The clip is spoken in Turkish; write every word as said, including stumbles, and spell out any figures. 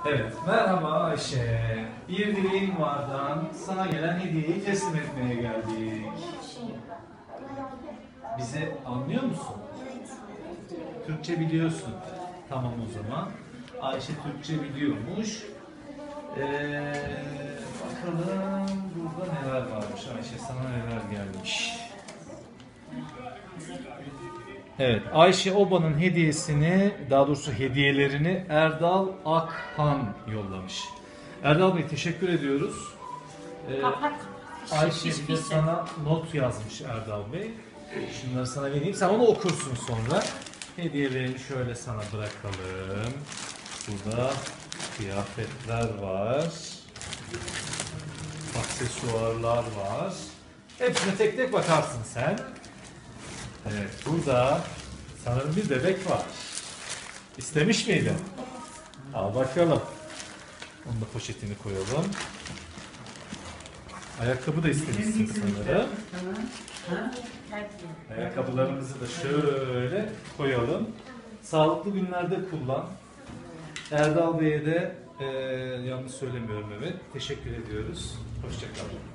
Evet, merhaba Ayşe. Bir Dileğin Var'dan sana gelen hediyeyi teslim etmeye geldik. Bizi anlıyor musun? Türkçe biliyorsun. Tamam o zaman. Ayşe Türkçe biliyormuş. Ee, bakalım burada neler varmış. Ayşe sana neler gelmiş. Evet, Ayşe Oba'nın hediyesini, daha doğrusu hediyelerini Erdal Akhan yollamış. Erdal Bey teşekkür ediyoruz. Ee, Ayşe bir de sana not yazmış Erdal Bey. Şunları sana vereyim, sen onu okursun sonra. Hediyelerini şöyle sana bırakalım. Burada kıyafetler var. Aksesuarlar var. Hepsine tek tek bakarsın sen. Evet, burada sanırım bir bebek var. İstemiş miydin? Al bakalım. Onu da poşetini koyalım. Ayakkabı da istemişsin sanırım. Ayakkabılarımızı da şöyle koyalım. Sağlıklı günlerde kullan. Erdal Bey'e de e, yanlış söylemiyorum, evet. Teşekkür ediyoruz. Hoşça kalın.